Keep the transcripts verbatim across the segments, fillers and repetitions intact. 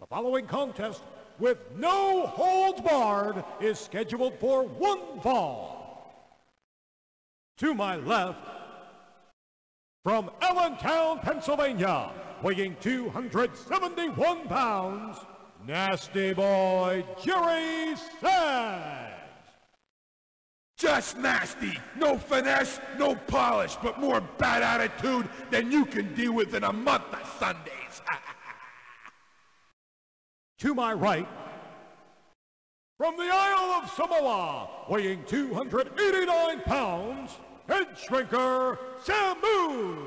The following contest with no holds barred is scheduled for one fall. To my left, from Allentown, Pennsylvania, weighing two hundred seventy-one pounds, Nasty Boy Jerry Saggs. Just nasty, no finesse, no polish, but more bad attitude than you can deal with in a month of Sundays. To my right, from the Isle of Samoa, weighing two hundred eighty-nine pounds, Headshrinker Samu.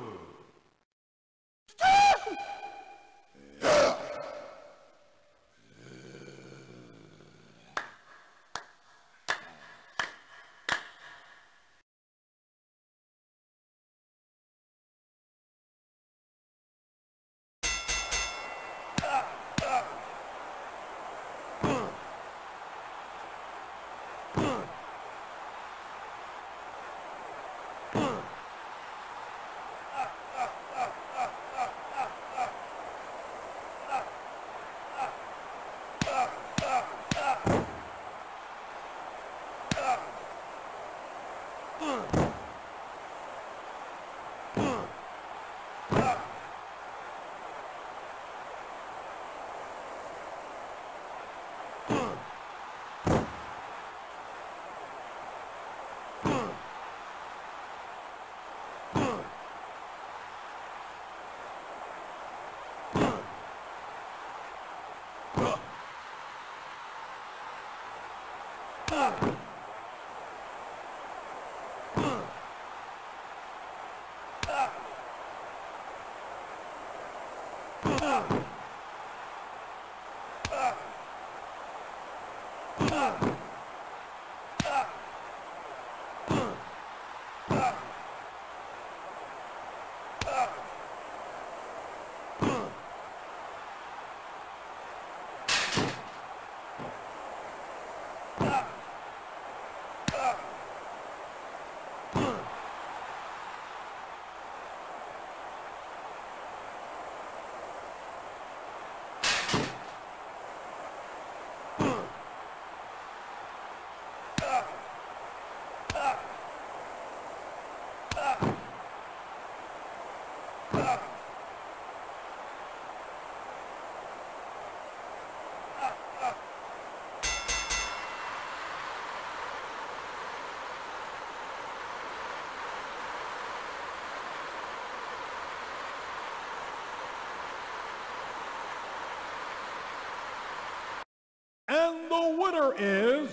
And the winner is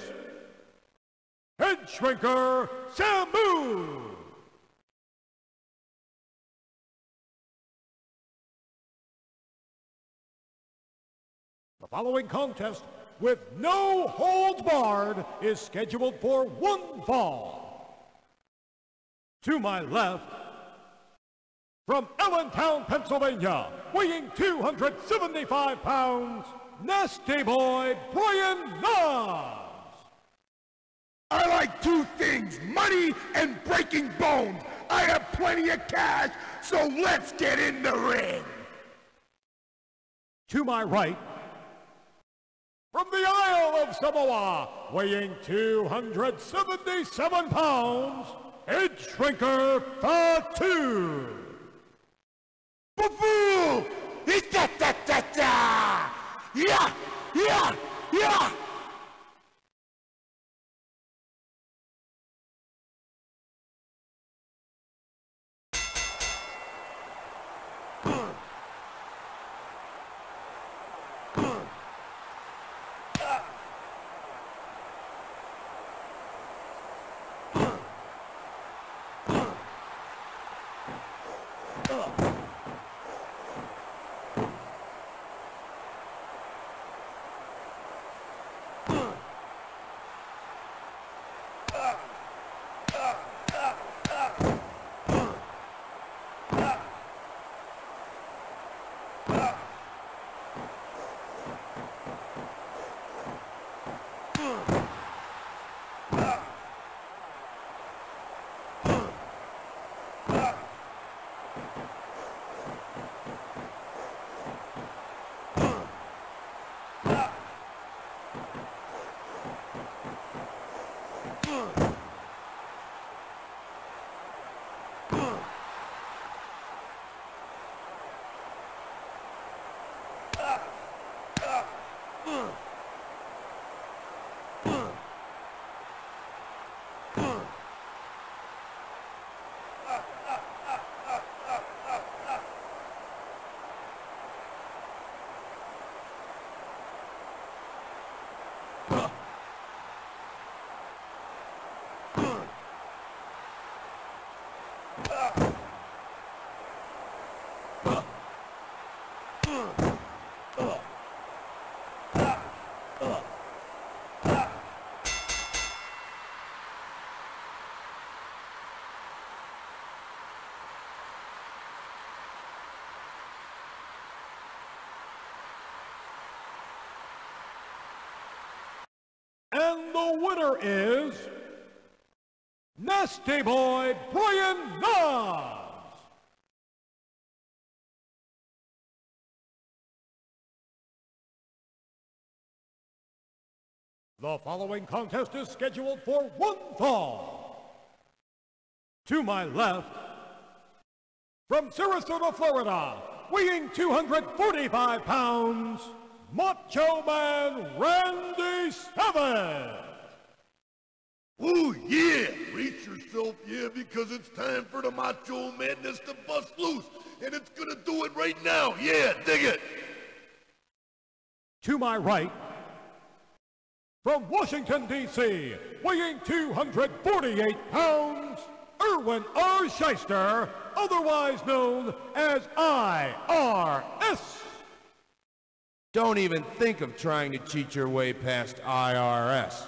Headshrinker Samu. The following contest with no holds barred is scheduled for one fall. To my left, from Allentown, Pennsylvania, weighing two hundred seventy-five pounds, Nasty Boy Brian Knobs. I like two things, money and breaking bones. I have plenty of cash, so let's get in the ring. To my right, from the Isle of Samoa, weighing two hundred seventy-seven pounds, Headshrinker Fatu. Boo-boo! Da-da-da-da! Yeah! Yeah! Yeah! And the winner is Nasty Boy Brian Knobbs. The following contest is scheduled for one fall. To my left, from Sarasota, Florida, weighing two hundred forty-five pounds, Macho Man Randy Savage. Ooh, yeah! Brace yourself, yeah, because it's time for the Macho Madness to bust loose, and it's gonna do it right now, yeah, dig it! To my right, from Washington, D C, weighing two hundred forty-eight pounds, Erwin R. Shyster, otherwise known as I R S. Don't even think of trying to cheat your way past I R S.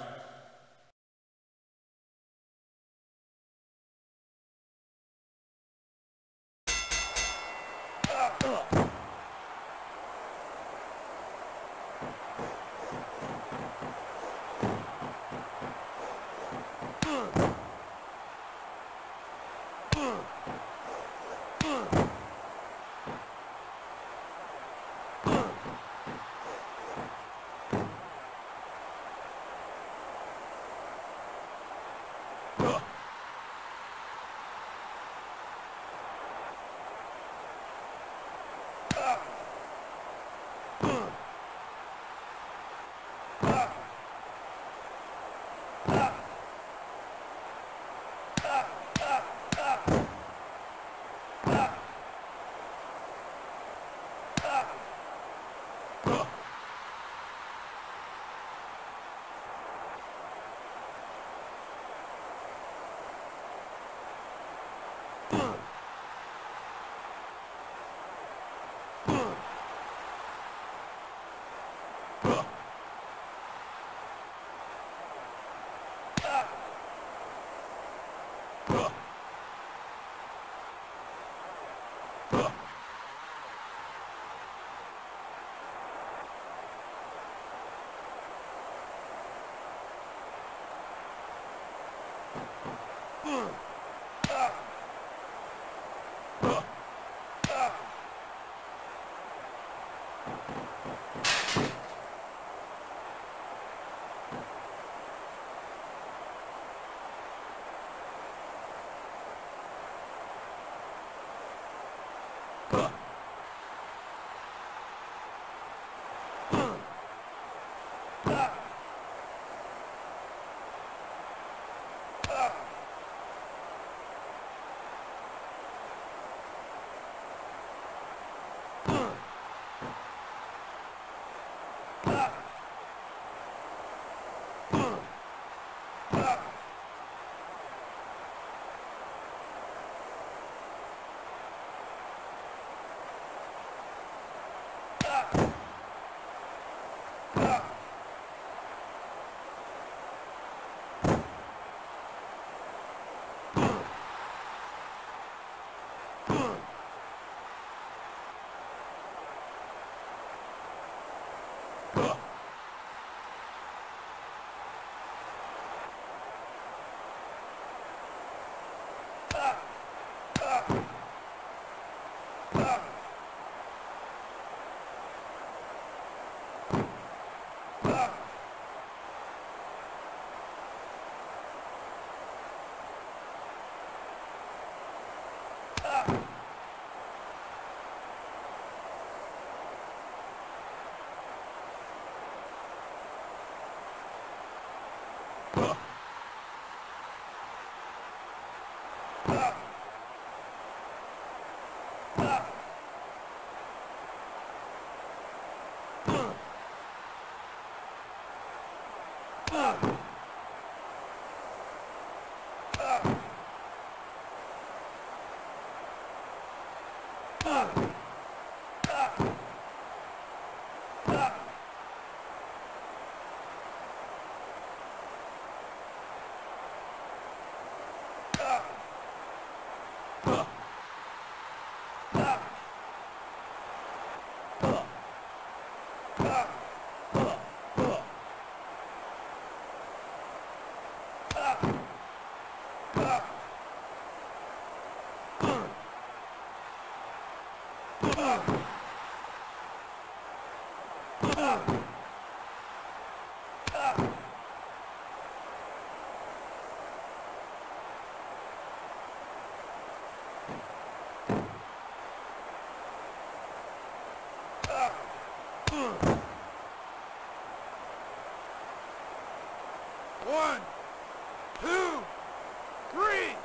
One, two, three!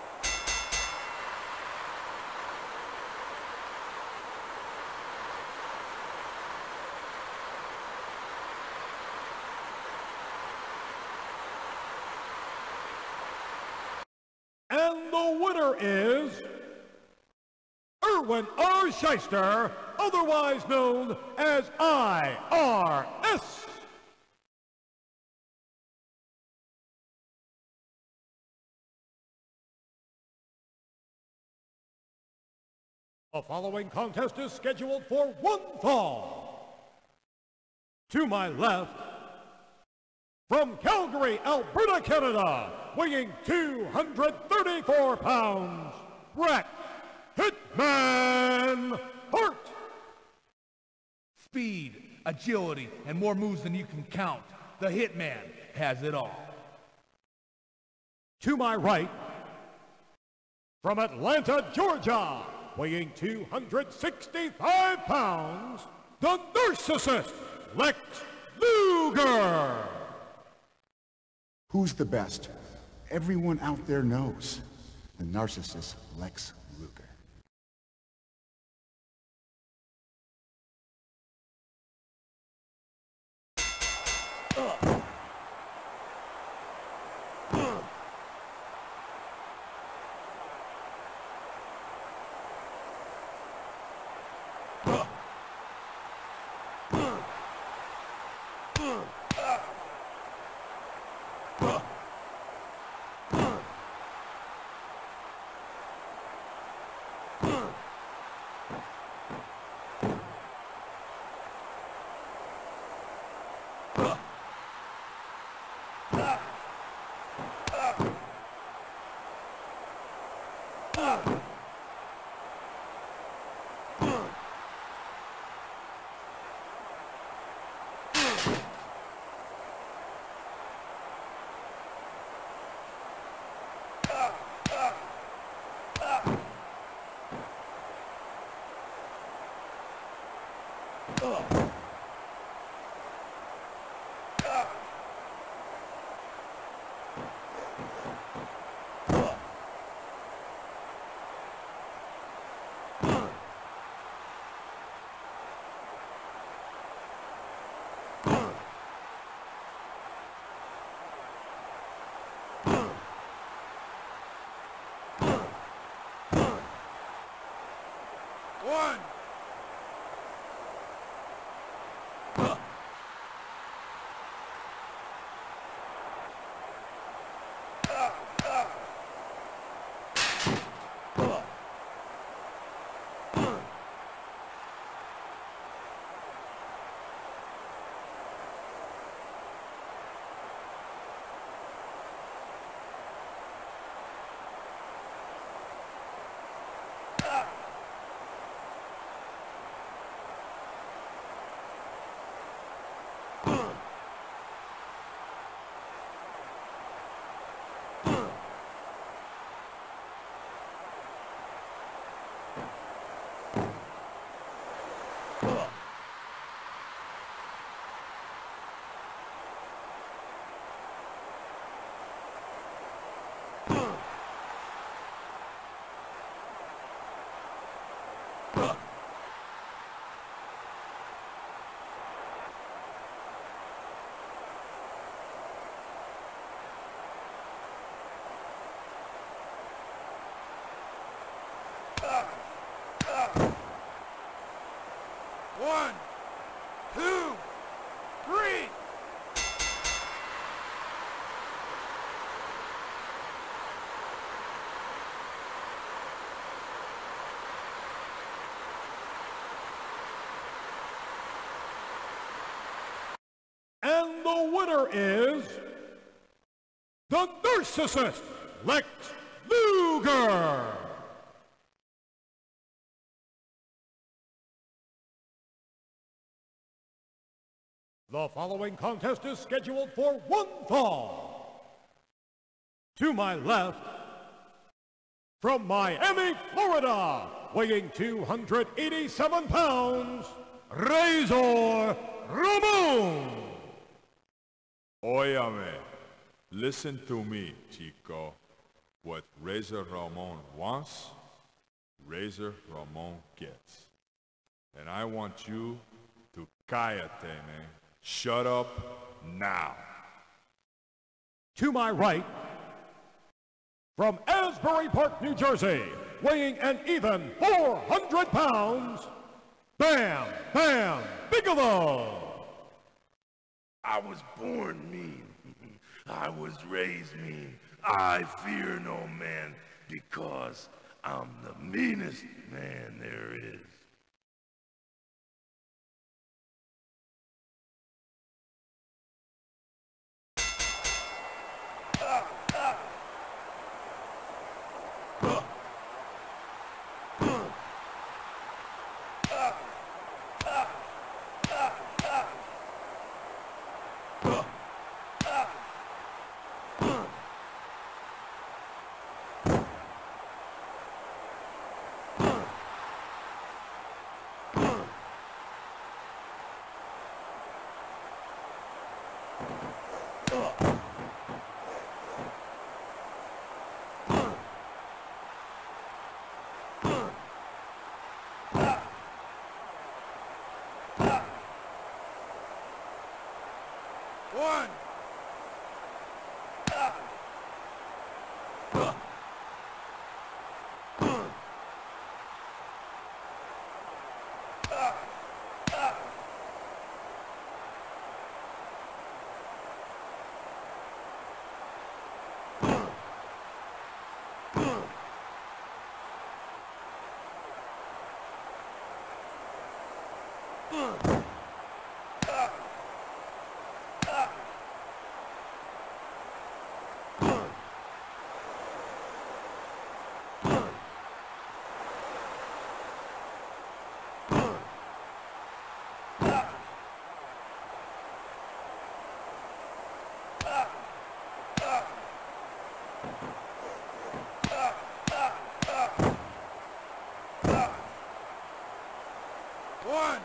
And the winner is Erwin R. Shyster, otherwise known as I R S. The following contest is scheduled for one fall. To my left, from Calgary, Alberta, Canada, weighing two hundred thirty-four pounds, Bret Hitman Hart. Speed, agility, and more moves than you can count. The Hitman has it all. To my right, from Atlanta, Georgia, weighing two hundred sixty-five pounds, the Narcissist, Lex Luger. Who's the best? Everyone out there knows. The Narcissist, Lex Luger. One, One, two, three. And the winner is the Narcissist, Lex Luger. The following contest is scheduled for one fall. To my left, from Miami, Florida, weighing two hundred eighty-seven pounds, Razor Ramon. Óyame, listen to me, Chico. What Razor Ramon wants, Razor Ramon gets. And I want you to cállate, man. Shut up now. To my right, from Asbury Park, New Jersey, weighing an even four hundred pounds, Bam Bam Bigelow. I was born mean. I was raised mean. I fear no man because I'm the meanest man there is. One. One.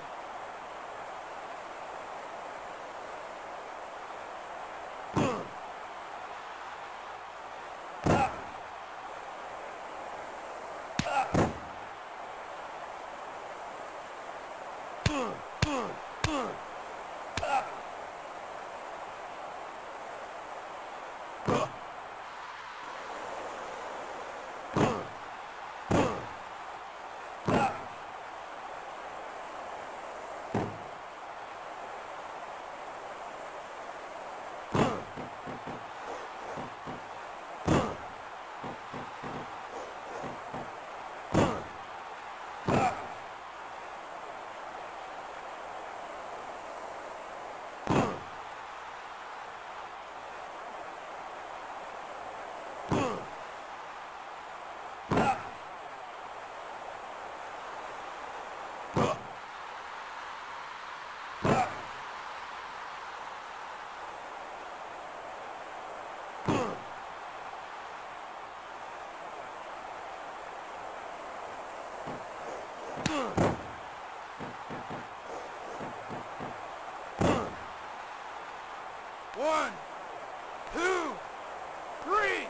One, two, three.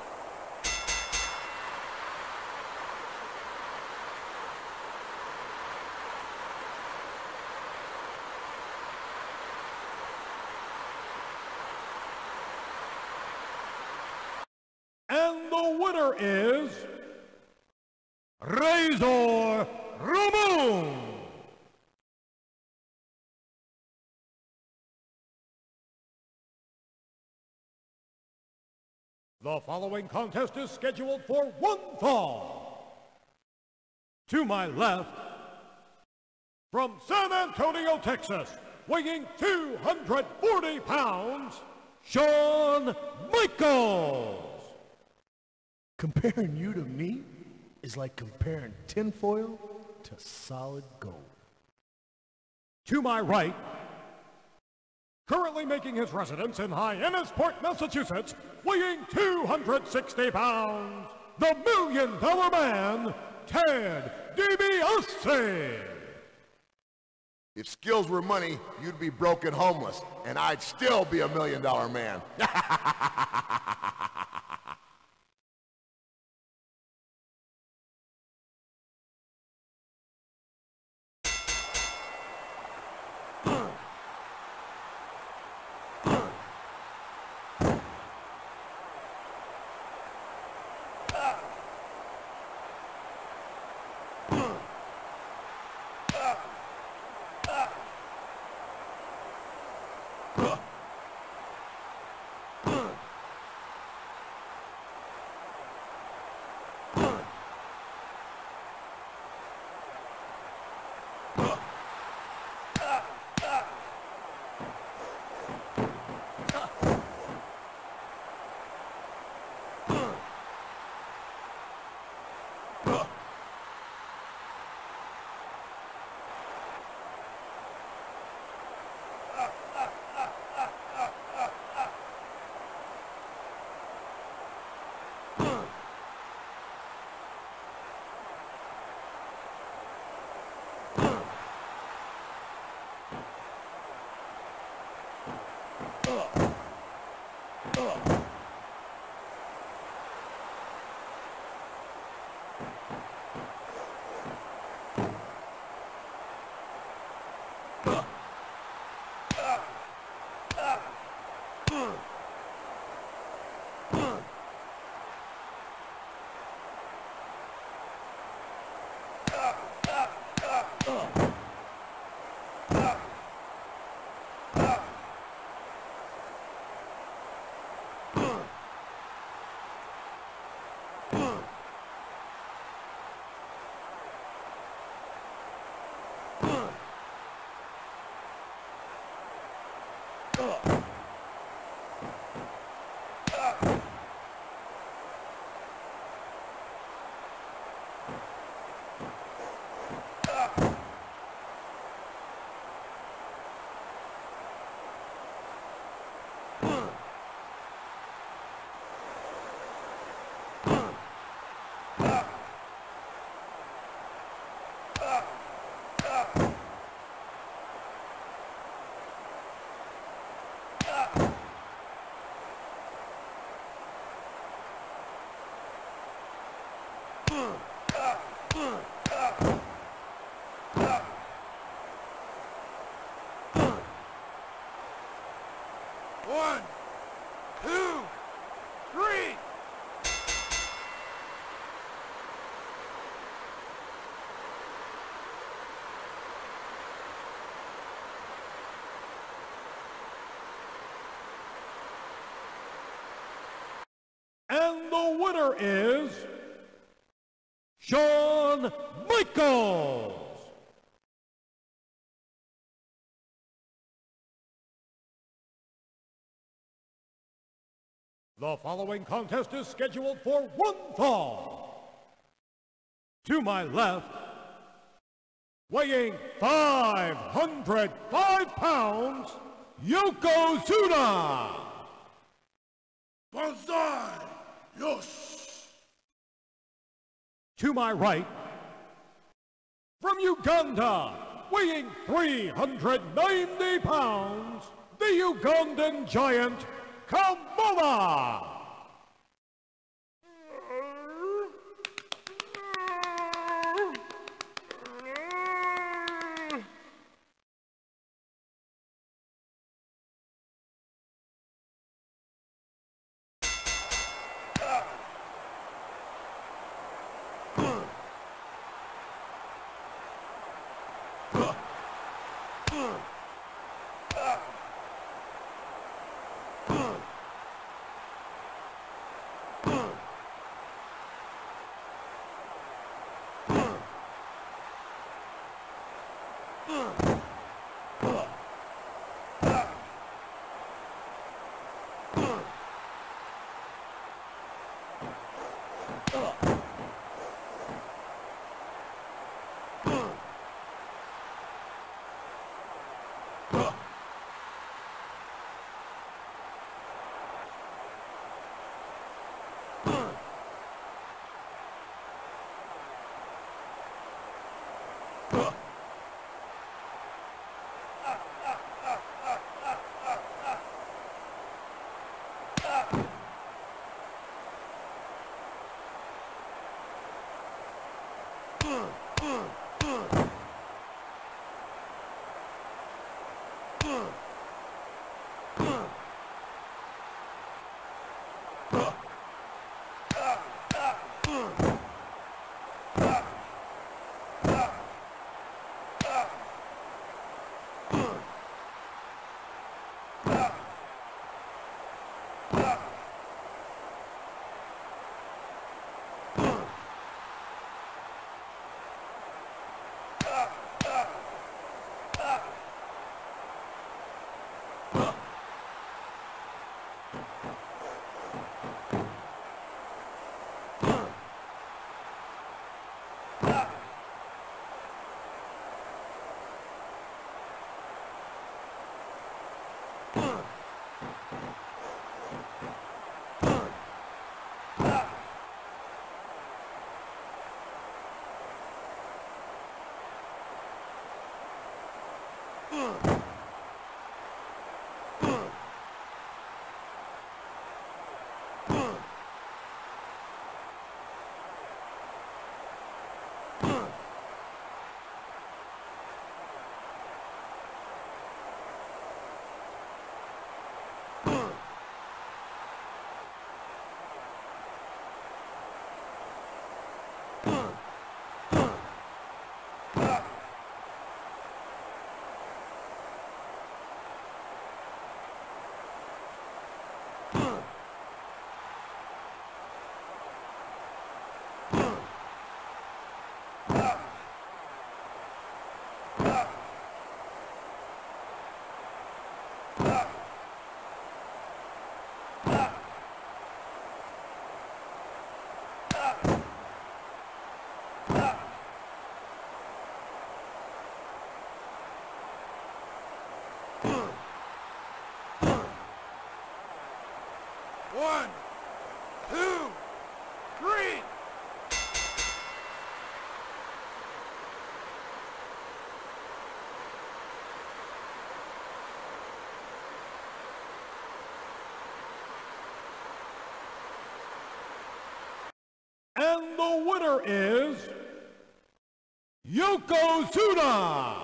And the winner is Razor Ramon. The following contest is scheduled for one fall. To my left, from San Antonio, Texas, weighing two hundred forty pounds, Shawn Michaels. Comparing you to me is like comparing tinfoil to solid gold. To my right, currently making his residence in Hyannisport, Massachusetts, weighing two hundred sixty pounds, the Million Dollar Man, Ted Dibiase. If skills were money, you'd be broke and homeless, and I'd still be a million dollar man. One, two, three. And the winner is Shawn Michaels. The following contest is scheduled for one fall. To my left, weighing five hundred five pounds, Yokozuna. Banzai! Yes! To my right, from Uganda, weighing three hundred ninety pounds, the Ugandan giant, Kamala. One, two, three. And the winner is Yokozuna.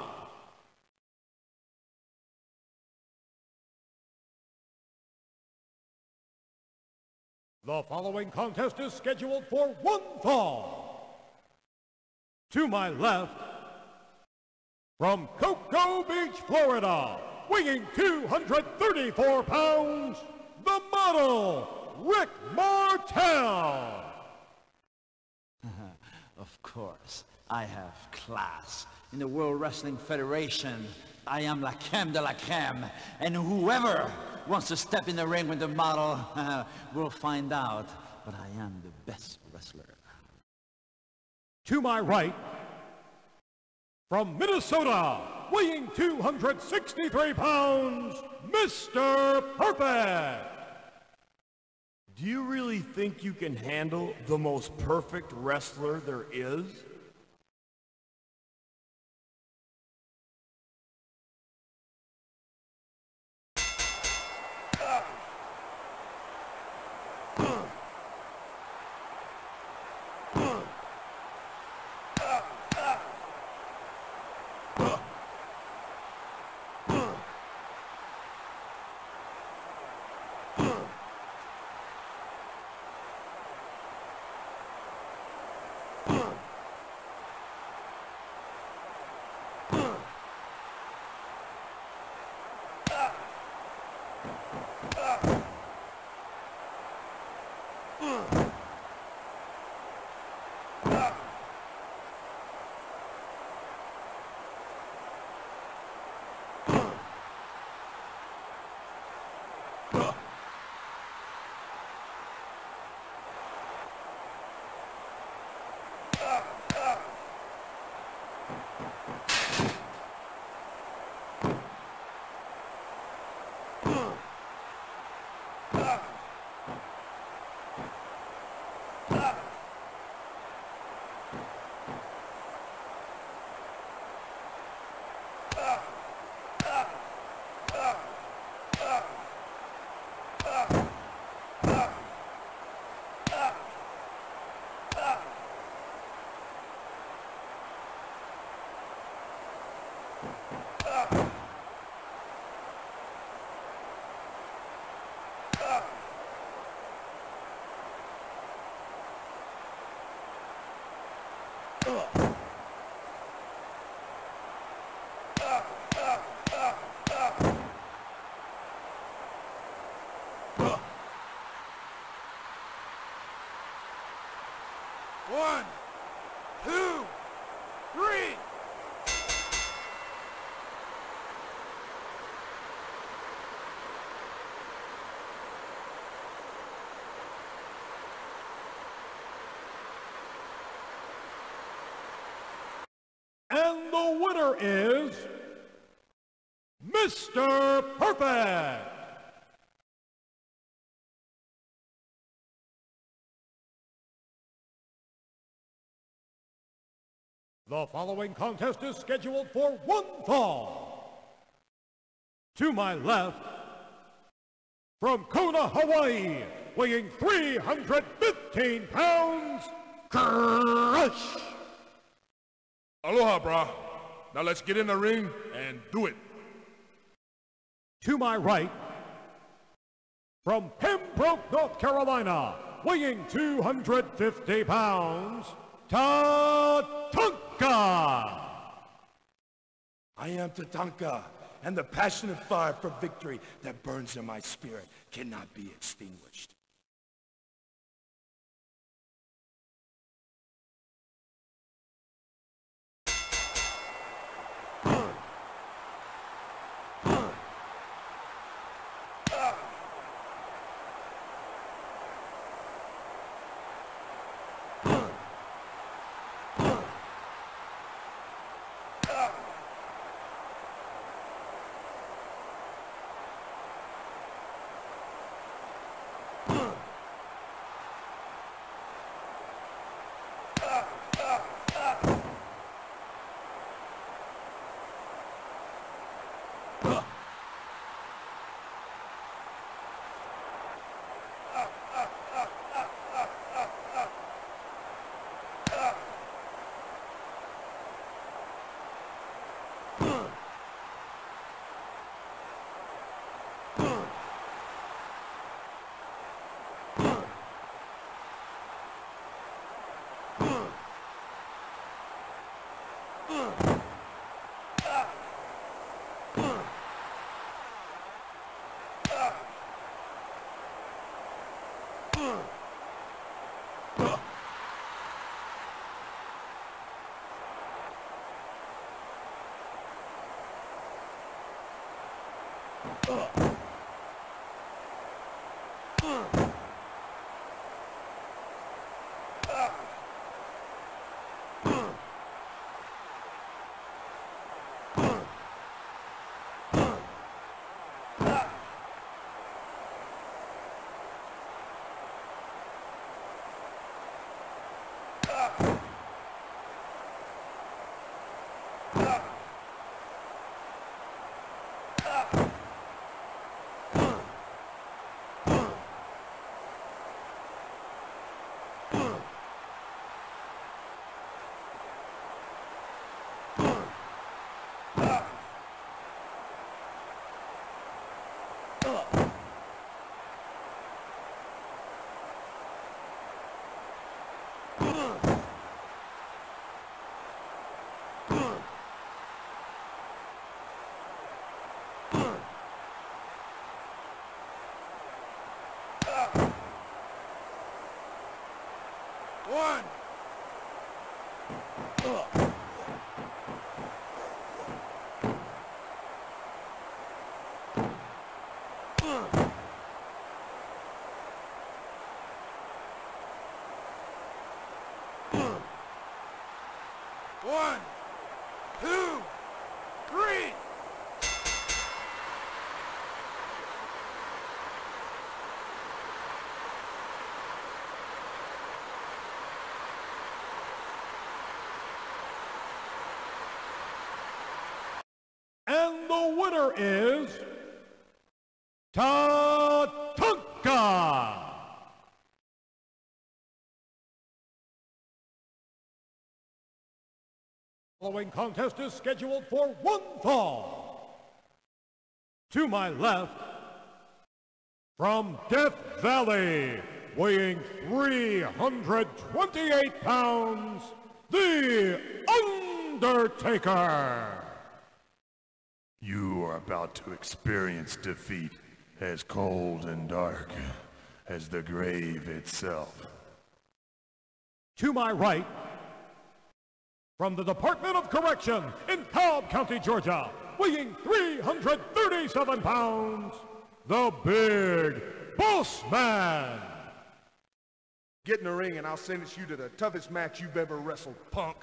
The following contest is scheduled for one fall. To my left, from Cocoa Beach, Florida, weighing two hundred thirty-four pounds, the model, Rick Martel. Of course, I have class. In the World Wrestling Federation, I am la creme de la creme, and whoever wants to step in the ring with the model uh, will find out, but I am the best wrestler. To my right, from Minnesota, weighing two hundred sixty-three pounds, Mister Perfect. Do you really think you can handle the most perfect wrestler there is? One, two, three. And the winner is Mister Perfect. The following contest is scheduled for one fall. To my left, from Kona, Hawaii, weighing three hundred fifteen pounds, Crush. Aloha, brah. Now let's get in the ring and do it. To my right, from Pembroke, North Carolina, weighing two hundred fifty pounds, Tatanka. I am Tatanka, and the passionate fire for victory that burns in my spirit cannot be extinguished. One. One, two, three! And the winner is Tatanka. The following contest is scheduled for one fall. To my left, from Death Valley, weighing three hundred twenty-eight pounds, the Undertaker. You are about to experience defeat as cold and dark as the grave itself. To my right, from the Department of Correction in Cobb County, Georgia, weighing three hundred thirty-seven pounds, the Big Boss Man. Get in the ring and I'll sentence you to the toughest match you've ever wrestled, punk.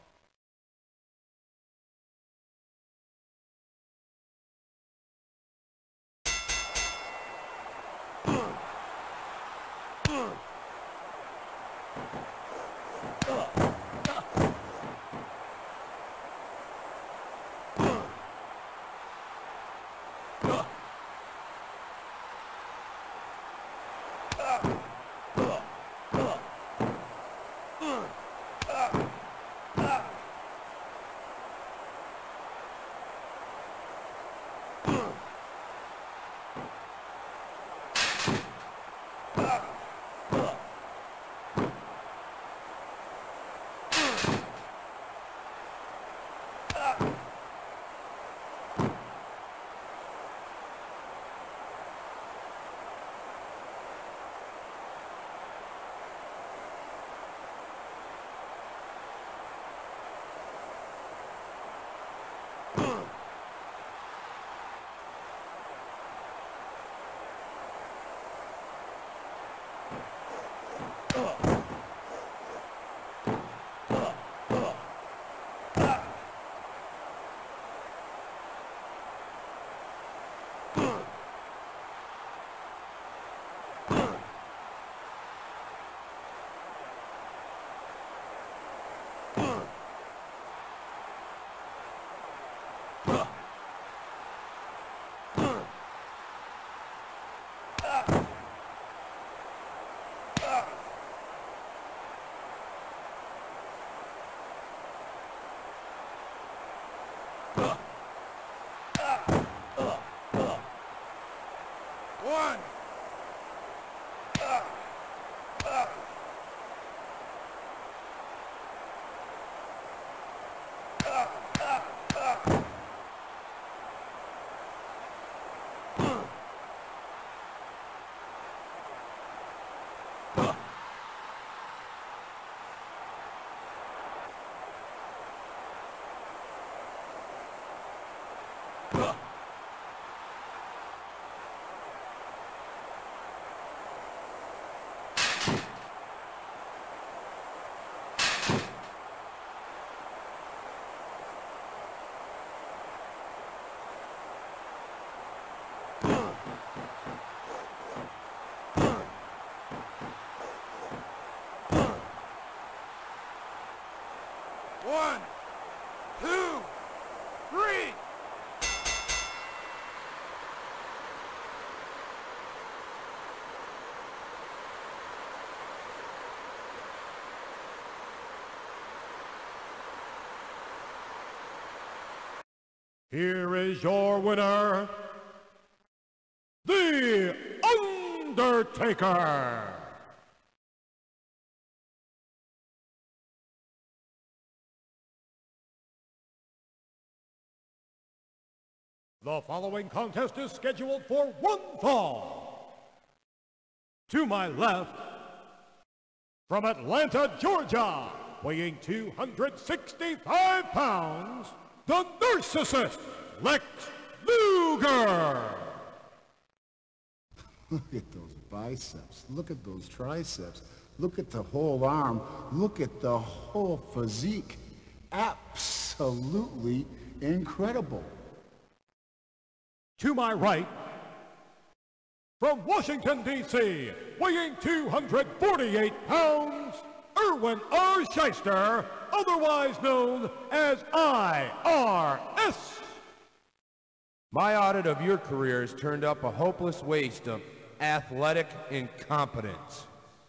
One. One, two, three. Here is your winner, The Undertaker. The following contest is scheduled for one fall. To my left, from Atlanta, Georgia, weighing two hundred sixty-five pounds, the Narcissist, Lex Luger. Look at those biceps. Look at those triceps. Look at the whole arm. Look at the whole physique. absolutely incredible. To my right, from Washington, D C, weighing two hundred forty-eight pounds, Erwin R. Shyster, otherwise known as I R S. My audit of your career has turned up a hopeless waste of athletic incompetence.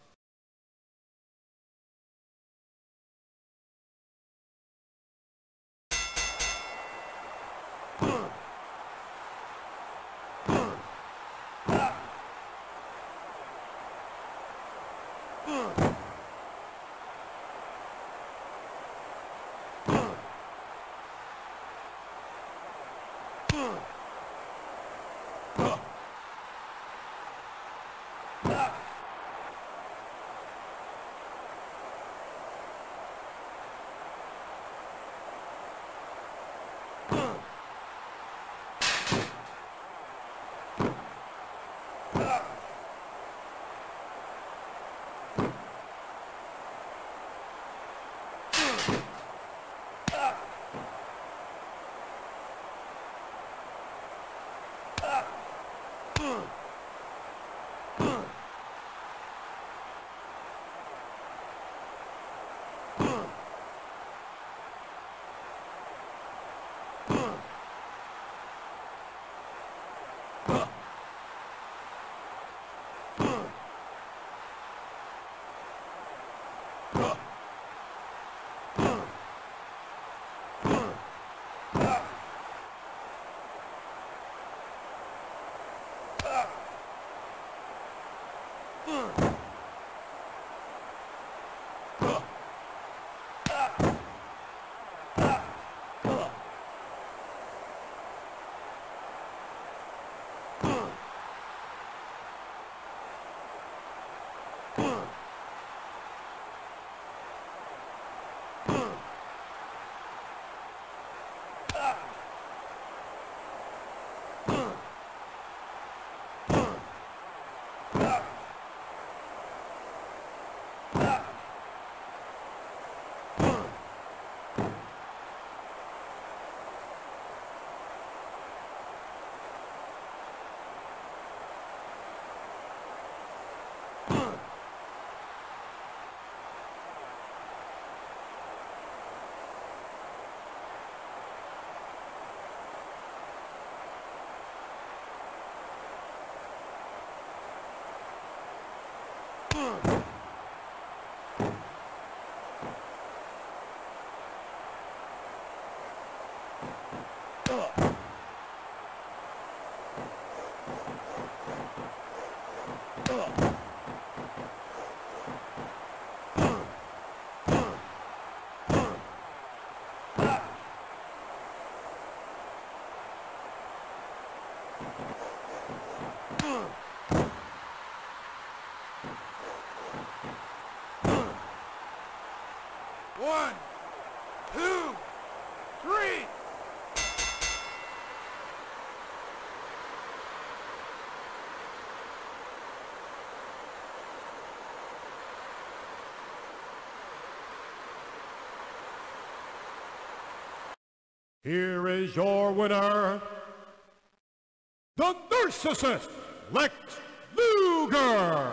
One, two, three. Here is your winner, the Narcissist, Lex Luger.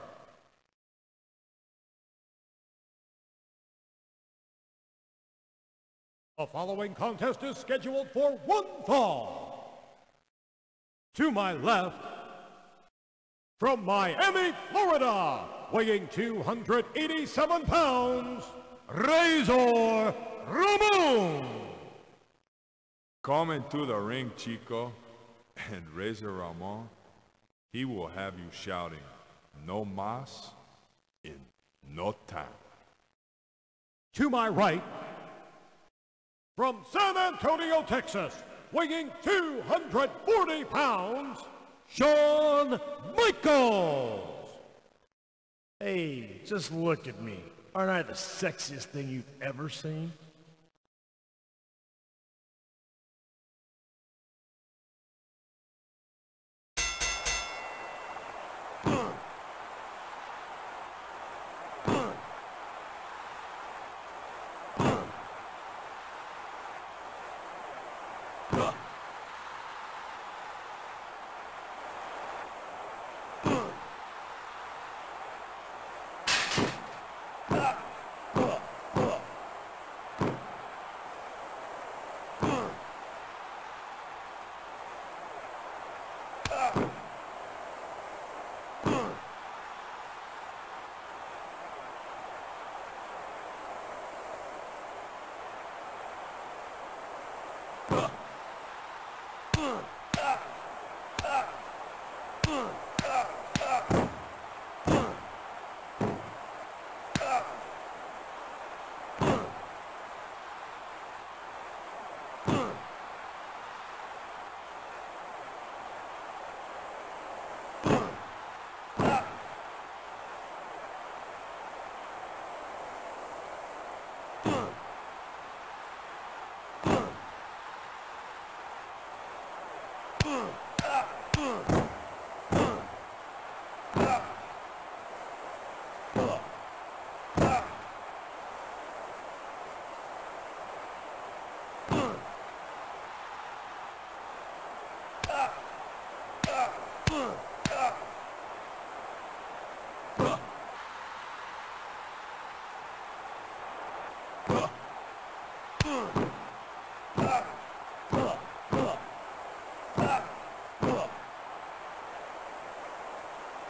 The following contest is scheduled for one fall. To my left, from Miami, Florida, weighing two hundred eighty-seven pounds, Razor Ramon. Come into the ring, Chico, and Razor Ramon, he will have you shouting, "No mas," in no time. To my right, from San Antonio, Texas, weighing two hundred forty pounds, Shawn Michaels. Hey, just look at me. Aren't I the sexiest thing you've ever seen?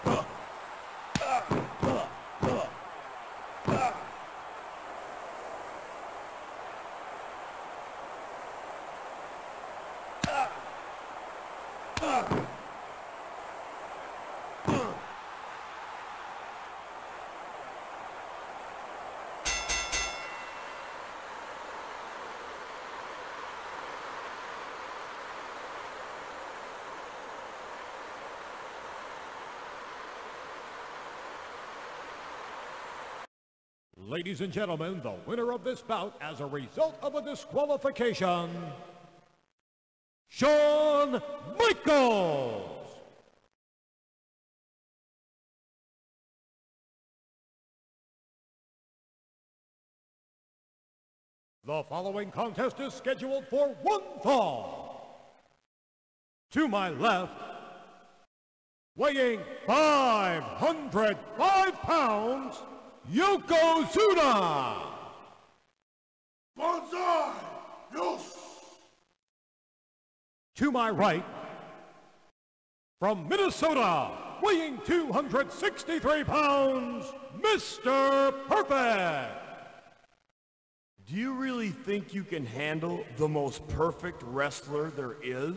Ladies and gentlemen, the winner of this bout as a result of a disqualification, Shawn Michaels. The following contest is scheduled for one fall. To my left, weighing five hundred five pounds, Yokozuna! Banzai! Yes! To my right, from Minnesota, weighing two hundred sixty-three pounds, Mister Perfect! Do you really think you can handle the most perfect wrestler there is?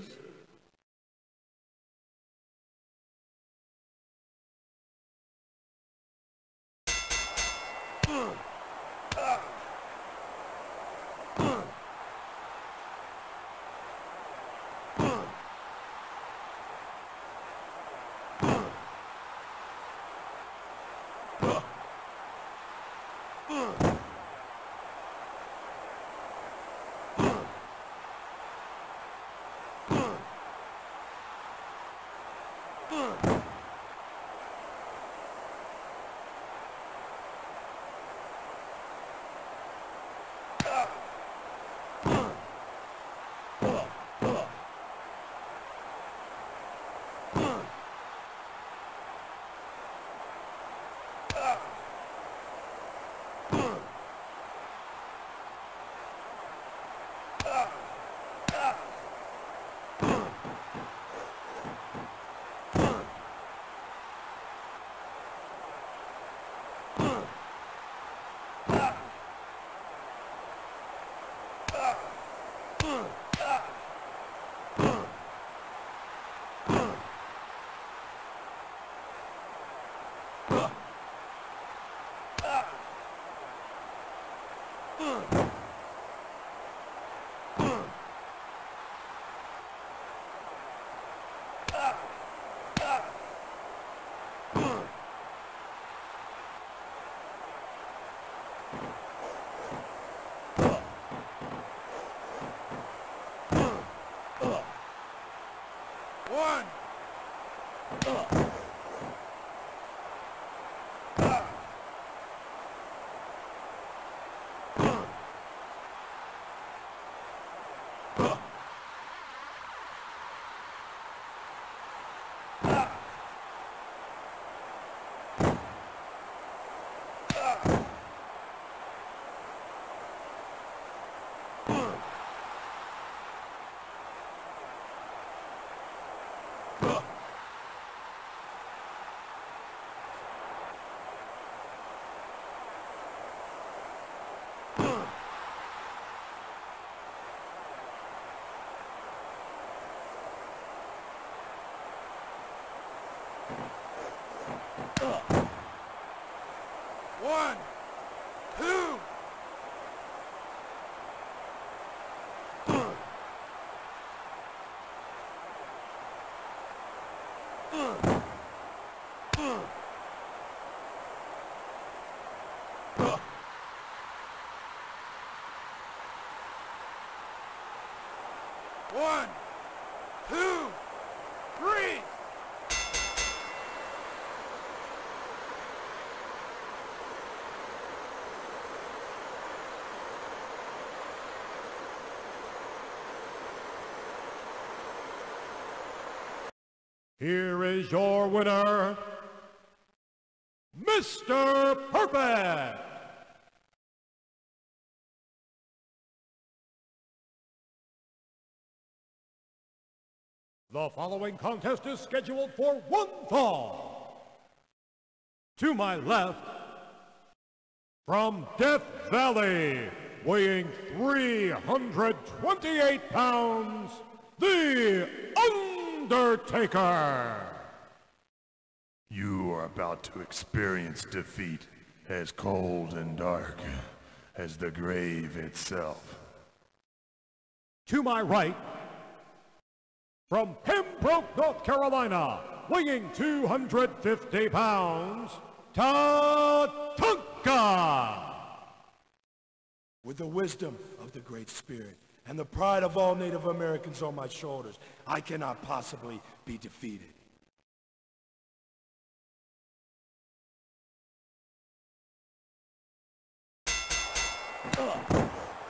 One! One, two. One, two, three. Here is your winner, Mister Perfect! The following contest is scheduled for one fall. To my left, from Death Valley, weighing three hundred twenty-eight pounds, The Undertaker. You are about to experience defeat as cold and dark as the grave itself. To my right, from Pembroke, North Carolina, weighing two hundred fifty pounds, Tatanka. With the wisdom of the Great Spirit and the pride of all Native Americans on my shoulders, I cannot possibly be defeated. Uh.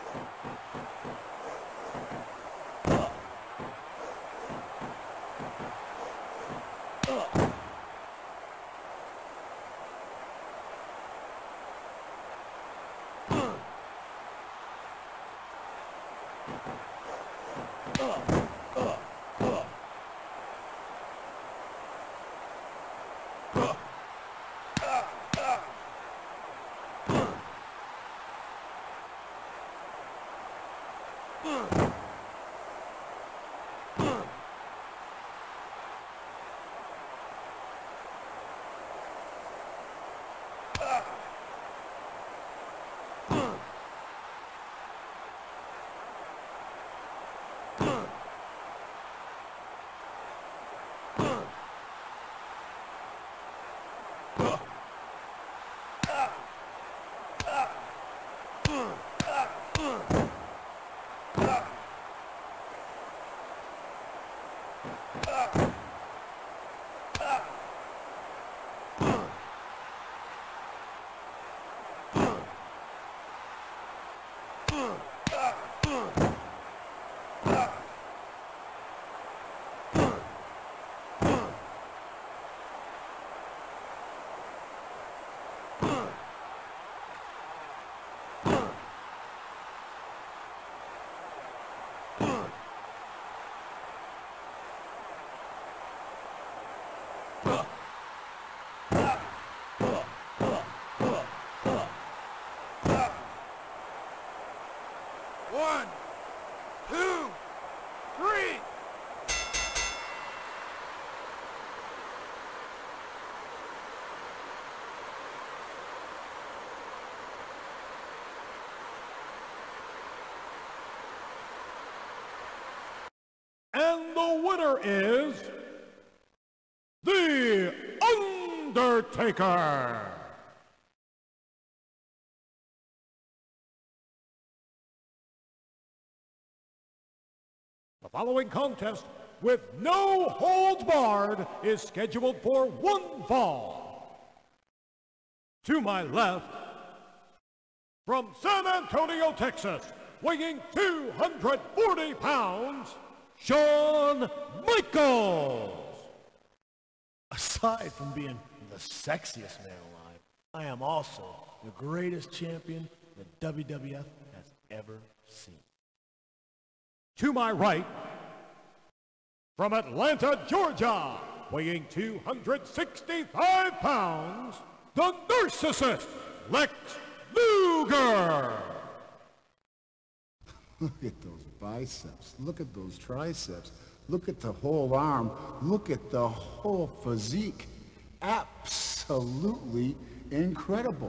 One, two, three. And the winner is The Undertaker. The following contest, with no holds barred, is scheduled for one fall. To my left, from San Antonio, Texas, weighing two hundred forty pounds, Shawn Michaels. Aside from being the sexiest man alive, I am also the greatest champion the W W F has ever seen. To my right, from Atlanta, Georgia, weighing two hundred sixty-five pounds, the narcissist, Lex Luger. Look at those biceps. Look at those triceps. Look at the whole arm. Look at the whole physique. Absolutely incredible.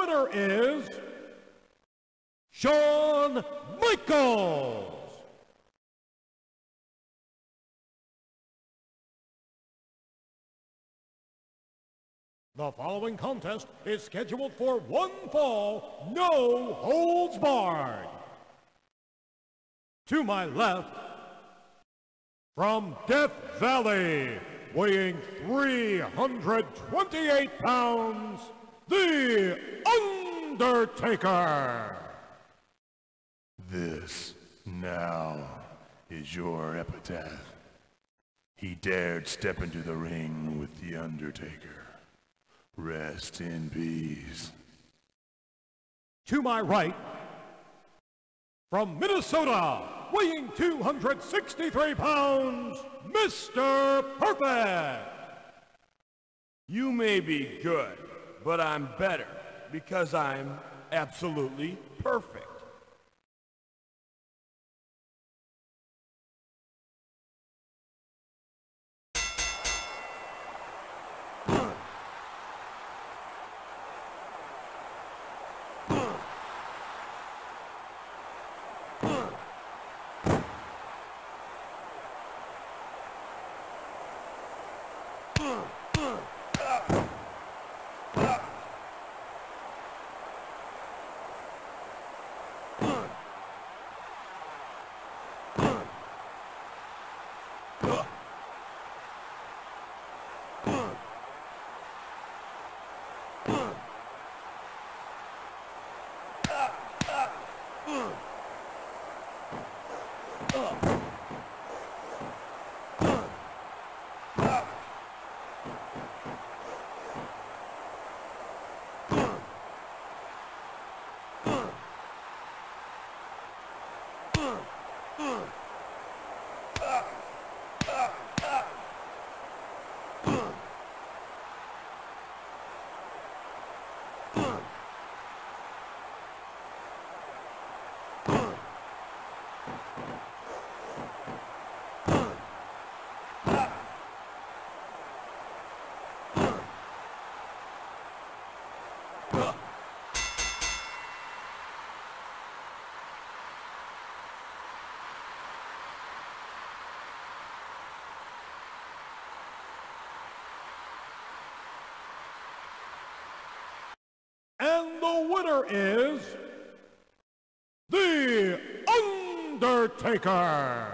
winner is Shawn Michaels. The following contest is scheduled for one fall, no holds barred. To my left, from Death Valley, weighing three hundred twenty-eight pounds, The Undertaker. This now is your epitaph. He dared step into the ring with The Undertaker. Rest in peace. To my right, from Minnesota, weighing two hundred sixty-three pounds, Mister Perfect. You may be good, but I'm better because I'm absolutely perfect. And the winner is The Undertaker.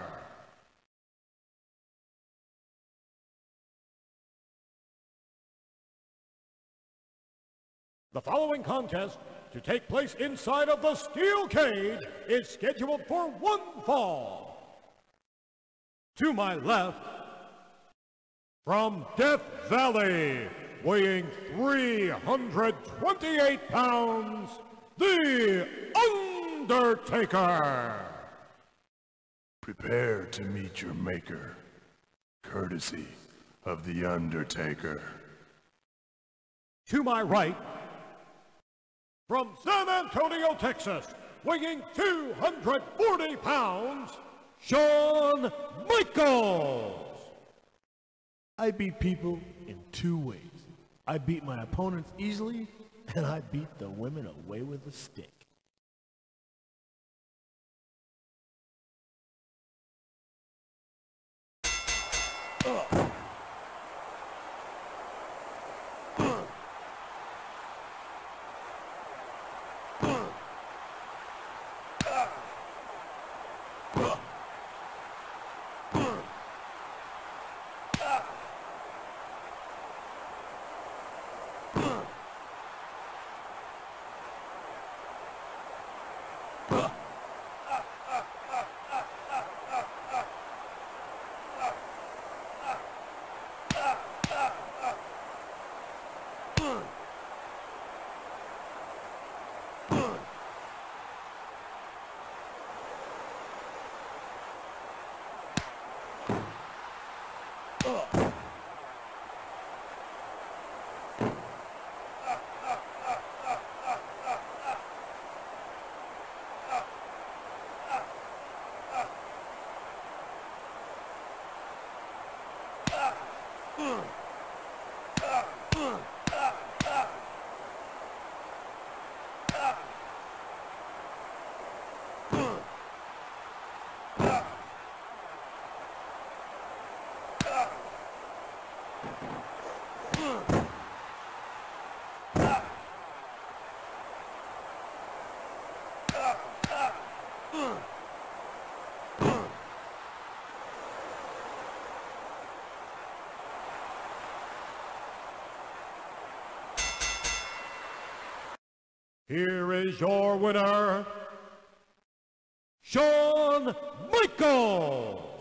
The following contest, to take place inside of the steel cage, is scheduled for one fall. To my left, from Death Valley, weighing three hundred twenty-eight pounds, The Undertaker. Prepare to meet your maker, courtesy of The Undertaker. To my right, from San Antonio, Texas, weighing two hundred forty pounds, Shawn Michaels. I beat people in two ways. I beat my opponents easily, and I beat the women away with a stick. Ugh. here is your winner, Shawn Michaels.